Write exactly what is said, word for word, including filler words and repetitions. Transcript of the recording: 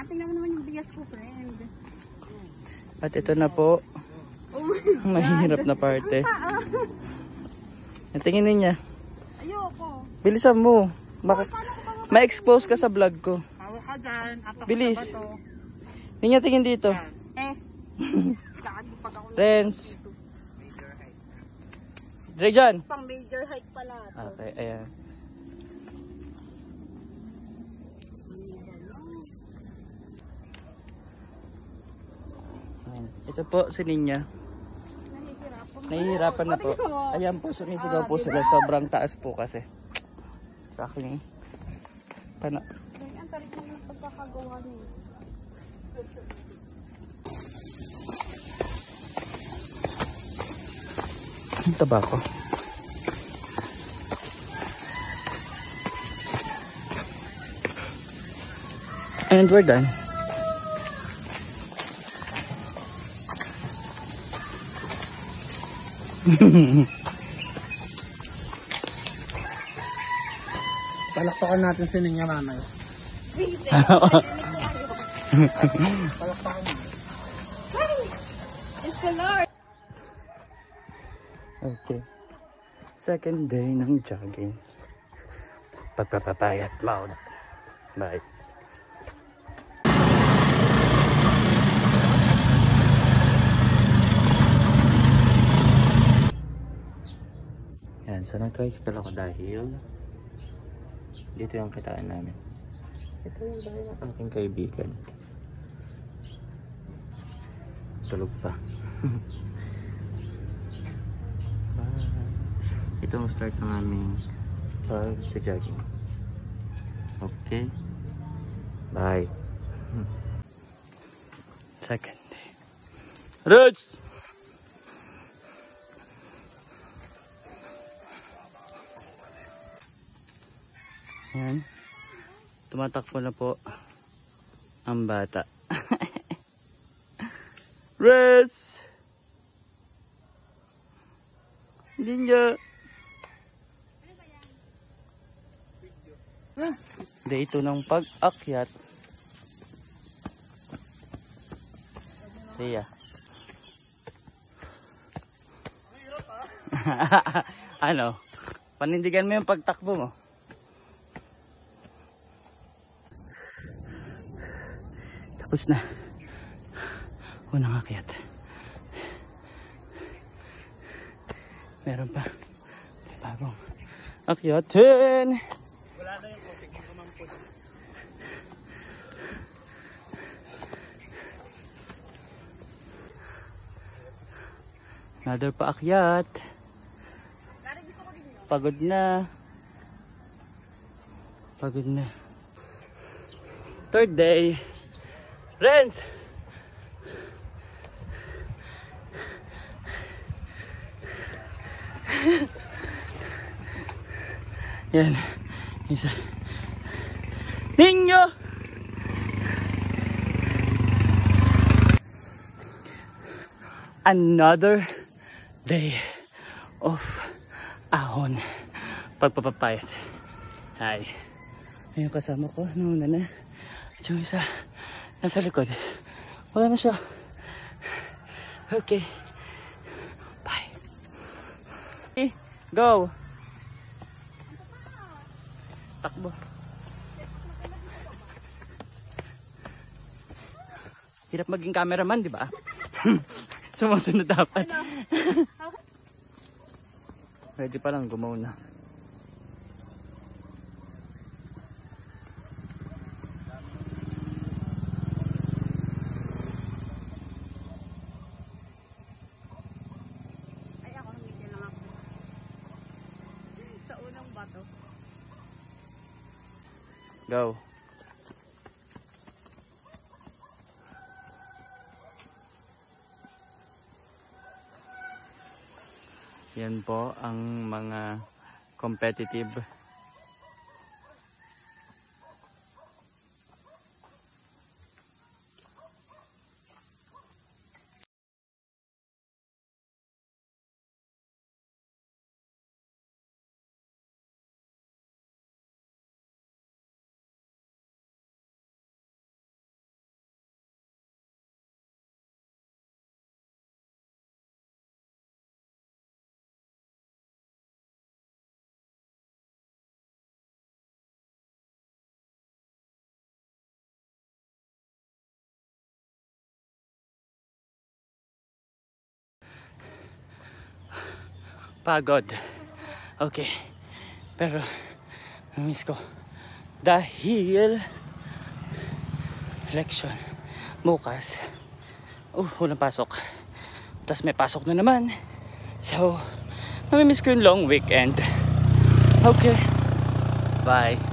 tingnan mo naman yung bigas ko, friend. At ito na po. Oh my God. Mahirap na parte. Tingin niya. Ayoko. Bilisan mo. Baka ma-expose ka sa vlog ko. Hawa ka dyan. Bilis. Tingin tingin dito. Eh. Pag ako Renz. Dre dyan. pang major height pala. Okay, ayan. Ayan. Ito po si Ninya. Nahihirapan na po. Ayan po, sumisigaw po sila. Sobrang taas po kasi. Sa akin eh. Paano? Ang tarik mo yung pagkakagawa niyo. Ang tabako. And we're done. Palakpakan natin si Ninya mamaya. Palakpakan mo. It's the Lord. Okay. Second day ng jogging. Pagpapapayat loud. Bye. Yan, so nag-tricycle ako dahil dito yung kitaan namin. Ito yung bahay ng aking kaibigan. Tulog pa. Ito ang start ng aming pag-jogging. Okay. Bye. Second day. Roots! Yan. Tumatakbo na po ang bata. Rest! Ninja! Day ito ng pag-akyat. Siya. Ano? Panindigan mo yung pagtakbo mo. Tapos na. Unang akyat. Meron pa. Bagong akyatin. Wala na yung kotik ng kamampod. Another pa akyat. Pagod na. Pagod na. Third day. Renz! Yan. Isa. Ninyo! Another day of ahon. Pagpapapayat. Hi. Ayun kasama ko. Nauna na. At yung isa nasa likod. Wala na siya. Okay. Bye. Go. Takbo. Hirap maging cameraman, di ba? Sumusunod dapat. Ready pa lang, gumaw na. Ay, ako hindi lang ako. Sa unang bato. Go. Yan po ang mga competitive pagod. Okay. Pero, namiss ko. Dahil, election. Bukas. Uh, walang pasok. Tapos may pasok na naman. So, namimiss ko yung long weekend. Okay. Bye.